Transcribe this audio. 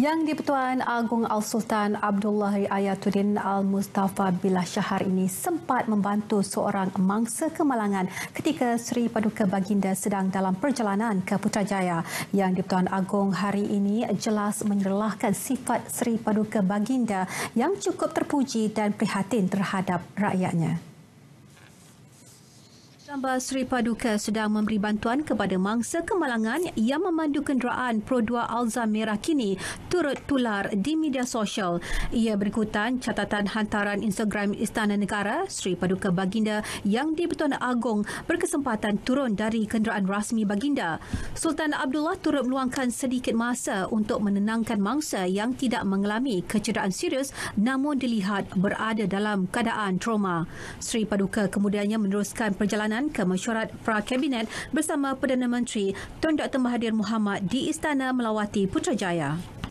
Yang di-Pertuan Agong Al-Sultan Abdullah Ayatuddin Al-Mustafa Billah Shahar ini sempat membantu seorang mangsa kemalangan ketika Seri Paduka Baginda sedang dalam perjalanan ke Putrajaya. Yang di-Pertuan Agong hari ini jelas menyerlahkan sifat Seri Paduka Baginda yang cukup terpuji dan prihatin terhadap rakyatnya. Gambar Seri Paduka sedang memberi bantuan kepada mangsa kemalangan yang memandu kenderaan Pro 2 Alza Merah kini turut tular di media sosial. Ia berikutan catatan hantaran Instagram Istana Negara. Seri Paduka Baginda yang di-Pertuan Agong berkesempatan turun dari kenderaan rasmi Baginda. Sultan Abdullah turut meluangkan sedikit masa untuk menenangkan mangsa yang tidak mengalami kecederaan serius namun dilihat berada dalam keadaan trauma. Seri Paduka kemudiannya meneruskan perjalanan ke mesyuarat pra-kabinet bersama Perdana Menteri Tun Dr. Mahathir Mohamad di Istana melawati Putrajaya.